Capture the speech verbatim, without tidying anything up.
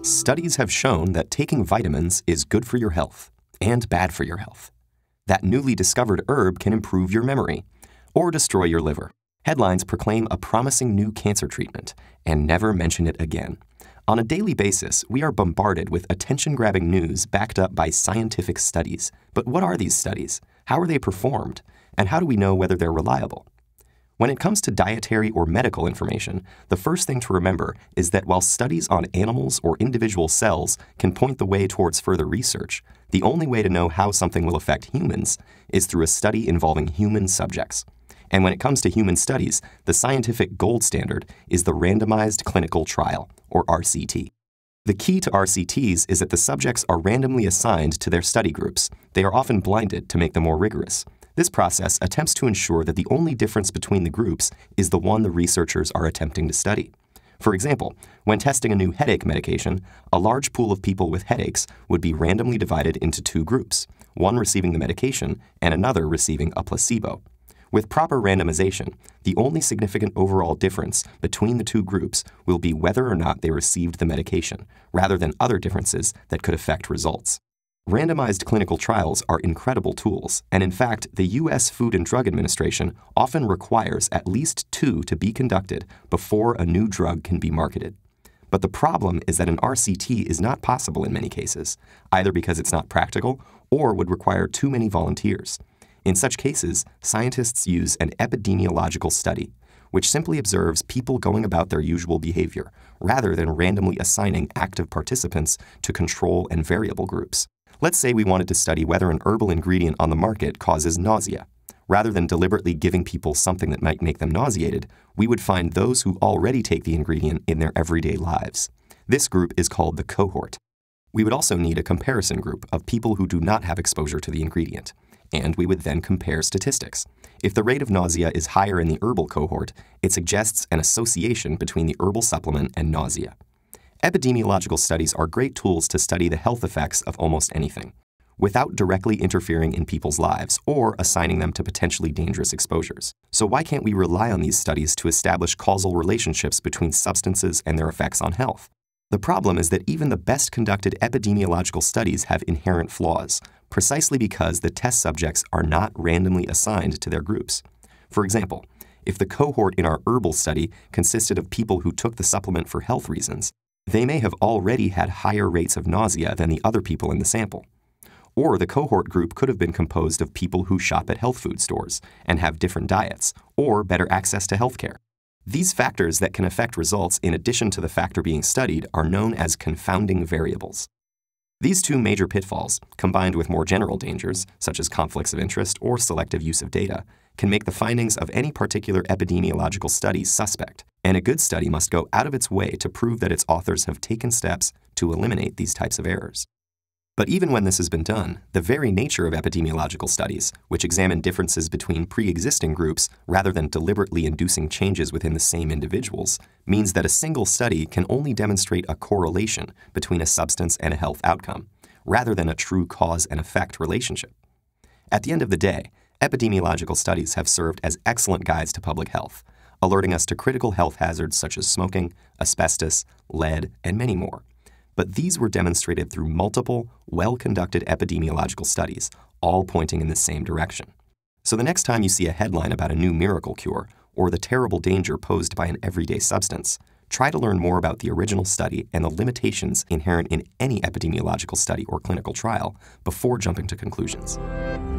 Studies have shown that taking vitamins is good for your health and bad for your health. That newly discovered herb can improve your memory or destroy your liver. Headlines proclaim a promising new cancer treatment and never mention it again. On a daily basis, we are bombarded with attention-grabbing news backed up by scientific studies. But what are these studies? How are they performed? And how do we know whether they're reliable? When it comes to dietary or medical information, the first thing to remember is that while studies on animals or individual cells can point the way towards further research, the only way to know how something will affect humans is through a study involving human subjects. And when it comes to human studies, the scientific gold standard is the randomized clinical trial, or R C T. The key to R C Ts is that the subjects are randomly assigned to their study groups. They are often blinded to make them more rigorous. This process attempts to ensure that the only difference between the groups is the one the researchers are attempting to study. For example, when testing a new headache medication, a large pool of people with headaches would be randomly divided into two groups, one receiving the medication and another receiving a placebo. With proper randomization, the only significant overall difference between the two groups will be whether or not they received the medication, rather than other differences that could affect results. Randomized clinical trials are incredible tools, and in fact, the U S Food and Drug Administration often requires at least two to be conducted before a new drug can be marketed. But the problem is that an R C T is not possible in many cases, either because it's not practical or would require too many volunteers. In such cases, scientists use an epidemiological study, which simply observes people going about their usual behavior, rather than randomly assigning active participants to control and variable groups. Let's say we wanted to study whether an herbal ingredient on the market causes nausea. Rather than deliberately giving people something that might make them nauseated, we would find those who already take the ingredient in their everyday lives. This group is called the cohort. We would also need a comparison group of people who do not have exposure to the ingredient, and we would then compare statistics. If the rate of nausea is higher in the herbal cohort, it suggests an association between the herbal supplement and nausea. Epidemiological studies are great tools to study the health effects of almost anything, without directly interfering in people's lives or assigning them to potentially dangerous exposures. So why can't we rely on these studies to establish causal relationships between substances and their effects on health? The problem is that even the best conducted epidemiological studies have inherent flaws, precisely because the test subjects are not randomly assigned to their groups. For example, if the cohort in our herbal study consisted of people who took the supplement for health reasons, they may have already had higher rates of nausea than the other people in the sample. Or the cohort group could have been composed of people who shop at health food stores and have different diets or better access to healthcare. These factors that can affect results in addition to the factor being studied are known as confounding variables. These two major pitfalls, combined with more general dangers, such as conflicts of interest or selective use of data, can make the findings of any particular epidemiological study suspect, and a good study must go out of its way to prove that its authors have taken steps to eliminate these types of errors. But even when this has been done, the very nature of epidemiological studies, which examine differences between pre-existing groups rather than deliberately inducing changes within the same individuals, means that a single study can only demonstrate a correlation between a substance and a health outcome, rather than a true cause and effect relationship. At the end of the day, epidemiological studies have served as excellent guides to public health, alerting us to critical health hazards such as smoking, asbestos, lead, and many more. But these were demonstrated through multiple, well-conducted epidemiological studies, all pointing in the same direction. So the next time you see a headline about a new miracle cure or the terrible danger posed by an everyday substance, try to learn more about the original study and the limitations inherent in any epidemiological study or clinical trial before jumping to conclusions.